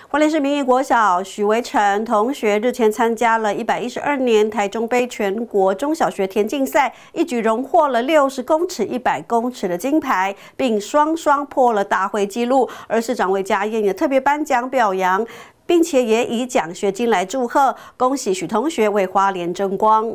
花莲市民义国小许维成同学日前参加了112年台中杯全国中小学田径赛，一举荣获了60公尺、100公尺的金牌，并双破了大会纪录。而市长魏家燕也特别颁奖表扬，并且也以奖学金来祝贺，恭喜许同学为花莲争光。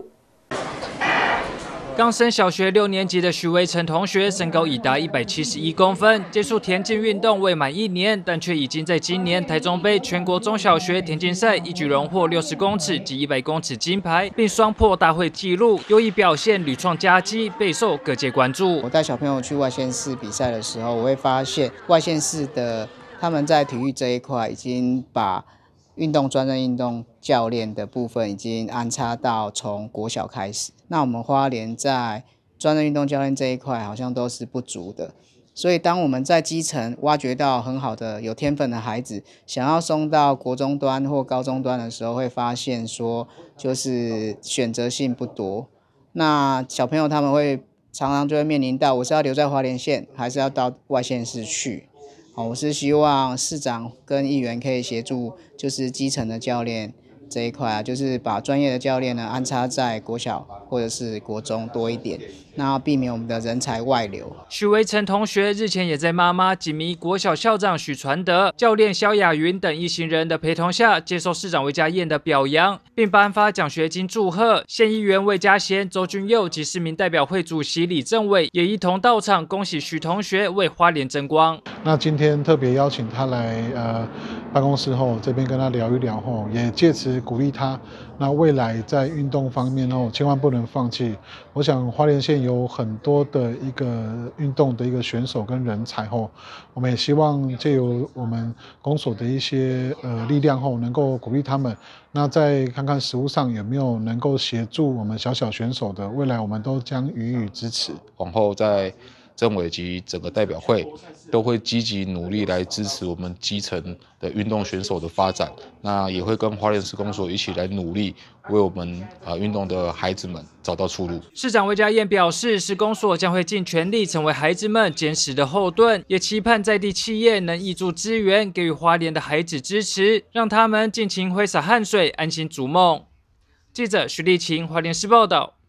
刚升小学6年级的许维成同学，身高已达171公分，接触田径运动未满1年，但却已经在今年台中杯全国中小学田径赛一举荣获60公尺及100公尺金牌，并双破大会纪录，优异表现屡创佳绩，备受各界关注。 我带小朋友去外县市比赛的时候，我会发现外县市的他们在体育这一块已经把 专任运动教练的部分已经安插到从国小开始，那我们花莲在专任运动教练这一块好像都是不足的，所以当我们在基层挖掘到很好的有天分的孩子，想要送到国中端或高中端的时候，会发现说就是选择性不多，那小朋友他们会常常就会面临到我是要留在花莲县，还是要到外县市去。 我是希望市长跟议员可以协助，就是基层的教练这一块啊，就是把专业的教练呢安插在国小或者是国中多一点，那避免我们的人才外流。 许维成同学日前也在妈妈锦迷国小校长许传德、教练萧雅云等一行人的陪同下，接受市长魏家燕的表扬，并颁发奖学金祝贺。县议员魏家贤、周俊佑及市民代表会主席李正伟也一同到场，恭喜许同学为花莲争光。 那今天特别邀请他来办公室后，这边跟他聊一聊后，也借此鼓励他。那未来在运动方面后，千万不能放弃。我想花莲县有很多的一个运动的一个选手跟人才后，我们也希望借由我们公所的一些力量后，能够鼓励他们。那再看看实务上有没有能够协助我们小选手的，未来我们都将予以支持。 往后在 政委及整个代表会都会积极努力来支持我们基层的运动选手的发展，那也会跟花莲市公所一起来努力，为我们运动的孩子们找到出路。 市长魏家燕表示，市公所将会尽全力成为孩子们坚实的后盾，也期盼在地企业能挹注资源，给予花莲的孩子支持，让他们尽情挥洒汗水，安心逐梦。记者徐立晴，花莲市报道。